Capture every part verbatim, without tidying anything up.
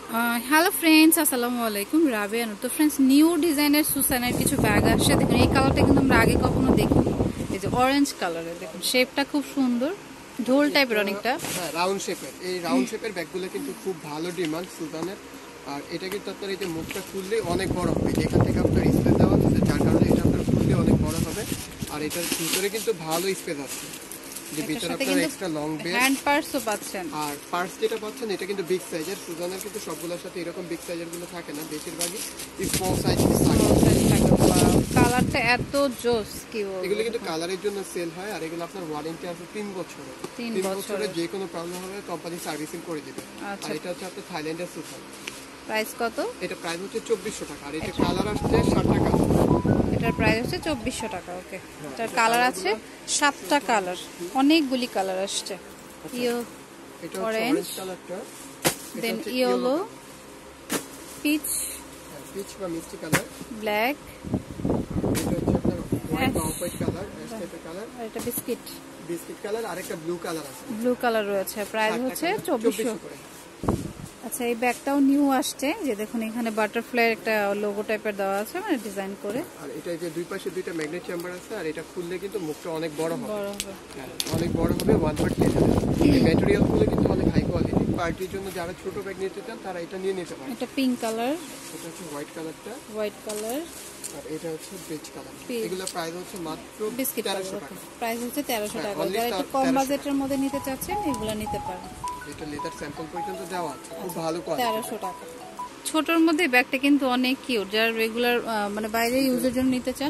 Hello friends, আসসালামু আলাইকুম। রাবিয়া নূর। তো ফ্রেন্ডস, নিউ ডিজাইনের সুসানের কিছু ব্যাগ আসছে। দেখুন এই কালারটা কিন্তু আমরা আগে কখনো দেখিনি। এই যে অরেঞ্জ কালারের, দেখুন শেপটা খুব সুন্দর, ঢোল টাইপের অনেকটা। হ্যাঁ, রাউন্ড শেপের। এই রাউন্ড শেপের ব্যাগগুলো কিন্তু খুব ভালো ডিমান্ড সুসানের। আর এটা কিন্তু আপনার এই যে মুখটা খুললে অনেক বড় হবে, এখান থেকে আপনার স্পেস দেওয়া আছে, যার কারণে এটা আপনার খুললে অনেক বড় হবে। আর এটার ভিতরে কিন্তু ভালো স্পেস আছে, যে ভিতরে আপনার এক্সট্রা লং বেল, হ্যান্ড পার্সও পাচ্ছেন। আর পার্স যেটা পাচ্ছেন এটা কিন্তু বিগ সাইজের। সুজানের কিন্তু সবগুলোর সাথে এরকম বিগ সাইজের গুলো থাকে না, বেশিরভাগই স্মল সাইজ থাকে। কালারটা এত জোস, কি বলবো। এগুলো কিন্তু কালারের জন্য সেল হয়, আর এগুলো আপনার ওয়ারেন্টি আছে তিন বছরের। তিন বছরের যে কোনো প্রবলেম হবে কোম্পানি সার্ভিসিং করে দিবে। আর এটা হচ্ছে আপনার থাইল্যান্ডের সুজান। প্রাইস কত? এটা প্রাইস হচ্ছে চব্বিশশো টাকা, আর এটা কালার আসছে সাতটা কালার। এটার প্রাইস হচ্ছে চব্বিশশো টাকা। ওকে, এটার কালার আছে সাতটা কালার, অনেকগুলি কালার আসছে। ইয়ো এটা অরেঞ্জ কালারটা, দেন ইয়েলো, পিচ, পিচ বা মিষ্টি কালার, ব্ল্যাক, এটা হচ্ছে আপনার হোয়াইট বা অফ হোয়াইট কালার, অ্যাশ টাইপের কালার, আর এটা বিস্কিট বিস্কিট কালার, আর একটা ব্লু কালার আছে। ব্লু কালার রয়েছে। প্রাইস হচ্ছে চব্বিশশো করে। আচ্ছা, এই ব্যাগটাও নিউ আসছে। যে দেখুন এখানে বাটারফ্লাই একটা লোগো টাইপের দেওয়া আছে, মানে ডিজাইন করে। আর এটা যে দুই পাশে দুইটা ম্যাগনেট চেম্বার আছে, আর এটা খুললে কিন্তু মুখটা অনেক বড় হবে, বড় হবে, অনেক বড় হবে। One part leather. এই ম্যাটেরিয়াল গুলো কিন্তু অনেক হাই কোয়ালিটি। পার্টির জন্য যারা ছোট ব্যাগ নিতে চান তারা এটা নিয়ে নিতে পারে। এটা পিঙ্ক কালার, এটা হচ্ছে হোয়াইট কালারটা, হোয়াইট কালার, আর এটা হচ্ছে বেজ কালার। এগুলো প্রাইস হচ্ছে মাত্র বিস্কিট তেরোশো টাকা। প্রাইস হচ্ছে তেরোশো টাকা। only যারা একটু কম তেরোশো বাজেটের মধ্যে নিতে চাচ্ছেন এগুলো নিতে পারেন। এটা লেদার স্যাম্পল পর্যন্ত দেওয়া আছে, খুব ভালো কোয়ালিটি। তেরোশো টাকা। ছোটর মধ্যে ব্যাগটা কিন্তু অনেক কিউট। যারা রেগুলার মানে বাইরে ইউজের জন্য নিতে চান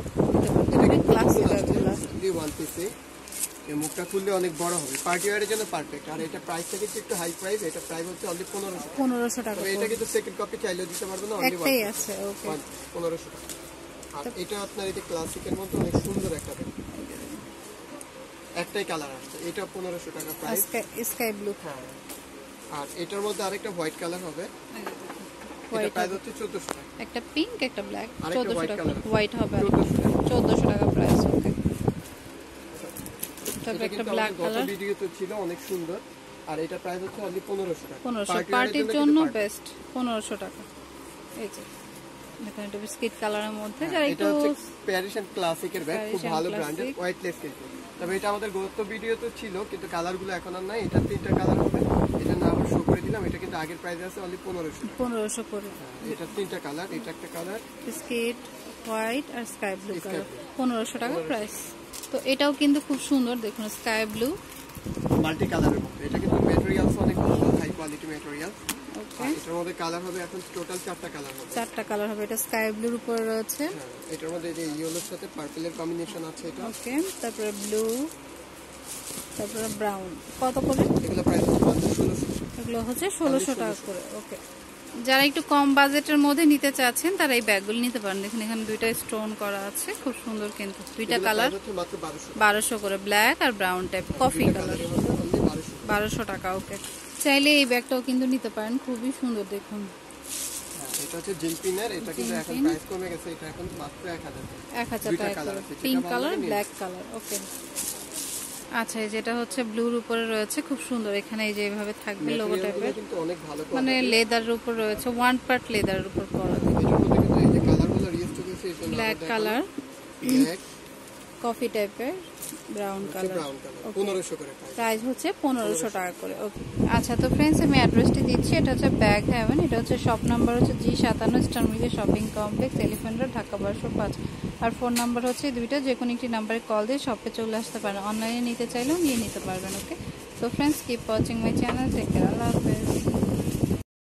মুখটা খুললে অনেক বড় হবে, পার্টি ওয়্যারের জন্য পারফেক্ট। আর এটা প্রাইসটা কিন্তু একটু হাই প্রাইস, এটা প্রাইস হচ্ছে অনলি পনেরোশো পনেরোশো টাকা। এটা কিন্তু সেকেন্ড কপি চাইলেও দিতে পারবে না, অনলি একটাই আছে। ওকে, পনেরোশো টাকা। আর এটা আপনার এটা ক্লাসিকের মধ্যে অনেক সুন্দর একটা ব্যাগ, একটাই কালার আসছে, এটা পনেরোশো টাকা প্রাইস, স্কাই ব্লু। হ্যাঁ, আর এটার মধ্যে আরেকটা হোয়াইট কালার হবে, এটা প্রাইস হচ্ছে চোদ্দোশো টাকা। একটা পিঙ্ক, একটা ব্ল্যাক, আরেকটা চোদ্দোশো হোয়াইট টাকা। কালার, হোয়াইট হবে চোদ্দোশো টাকা। চোদ্দোশো টাকা প্রাইস। ওকে, এটা তারপর একটা কিন্তু ব্ল্যাক আমাদের গত কালার, ভিডিওতে ছিল, অনেক সুন্দর। আর এটা প্রাইস হচ্ছে অনলি পনেরোশো টাকা। পনেরোশো। পার্টি পার্টির ওয়্যারের জন্য কিন্তু বেস্ট, পনেরোশো টাকা। এই যে দেখুন, এটা বিস্কিট কালারের মধ্যে। হ্যাঁ, যারা এটা একটু হচ্ছে প্যারিশন ক্লাসিকের ব্যাগ, খুব Parisian ভালো classic। ব্র্যান্ডের, ওয়েটলেস কিন্তু। তবে এটা আমাদের গত ভিডিওতে ছিল, কিন্তু কালারগুলো এখন আর নাই। এটা তিনটা কালার হবে, এটা না আবার শো করে দিলাম। এটা কিন্তু আগের প্রাইস আছে অনলি পনেরোশো। পনেরোশো করে। এটা তিনটা কালার, এটা একটা কালার, বিস্কিট, হোয়াইট আর স্কাই ব্লু কালার, পনেরোশো টাকা প্রাইস। তো এটাও কিন্তু খুব সুন্দর, দেখুন স্কাই ব্লু মাল্টি কালারের মধ্যে। এটা কিন্তু ম্যাটেরিয়ালস অনেক ভালো, হাই কোয়ালিটি ম্যাটেরিয়াল। ওকে, এটার মধ্যে কালার হবে এখন টোটাল চারটা কালার হবে। চারটা কালার হবে। এটা স্কাই ব্লুর উপরে রয়েছে। হ্যাঁ, এটার মধ্যে যে ইয়েলোর সাথে পার্পলের কম্বিনেশন আছে এটা। ওকে, তারপরে ব্লু, তারপরে ব্রাউন। কত করে এগুলো প্রাইস হচ্ছে মাত্র ষোলোশো। এগুলো হচ্ছে ষোলোশো টাকা করে। ওকে, যারা একটু কম বাজেটের মধ্যে নিতে চাচ্ছেন তারা এই ব্যাগগুলো নিতে পারেন। দেখুন এখানে দুইটা স্টোন করা আছে, খুব সুন্দর কিন্তু। দুইটা কালার মাত্র বারোশো বারোশো করে, ব্ল্যাক আর ব্রাউন টাইপ, কফি কালার, বারোশো টাকা। ওকে, চাইলে এই ব্যাগটাও কিন্তু নিতে পারেন, খুবই সুন্দর। দেখুন এটা হচ্ছে জিলপিনের, এটা কিন্তু এখন প্রাইস কমে গেছে, এটা এখন মাত্র এক হাজার এক হাজার টাকা করে, pink colour, black colour. Okay, আচ্ছা, যেটা হচ্ছে ব্লুর উপরে রয়েছে, খুব সুন্দর। এখানে এই যে এইভাবে থাকবে লোগো টাইপের, মানে লেদারের উপর রয়েছে, ওয়ান পার্ট লেদারের উপর করা। ব্ল্যাক কালার, কফি টাইপের, ব্রাউন কালার। প্রাইস হচ্ছে পনেরোশো টাকা করে। ওকে, আচ্ছা, তো ফ্রেন্ডস আমি অ্যাড্রেসটি দিচ্ছি। এটা হচ্ছে ব্যাগ হ্যাভেন। এটা হচ্ছে শপ নাম্বার হচ্ছে জি সাতান্ন, স্টার মিলে shopping complex, Elephant Road, Dhaka বারোশো পাঁচ। আর ফোন নাম্বার হচ্ছে দুইটা, যে কোনো একটি নাম্বারে কল দিয়ে শপে চলে আসতে পারেন। অনলাইনে নিতে চাইলেও নিয়ে নিতে পারবেন। ওকে, তো friends keep watching my channel, take care, আল্লাহ হাফেজ।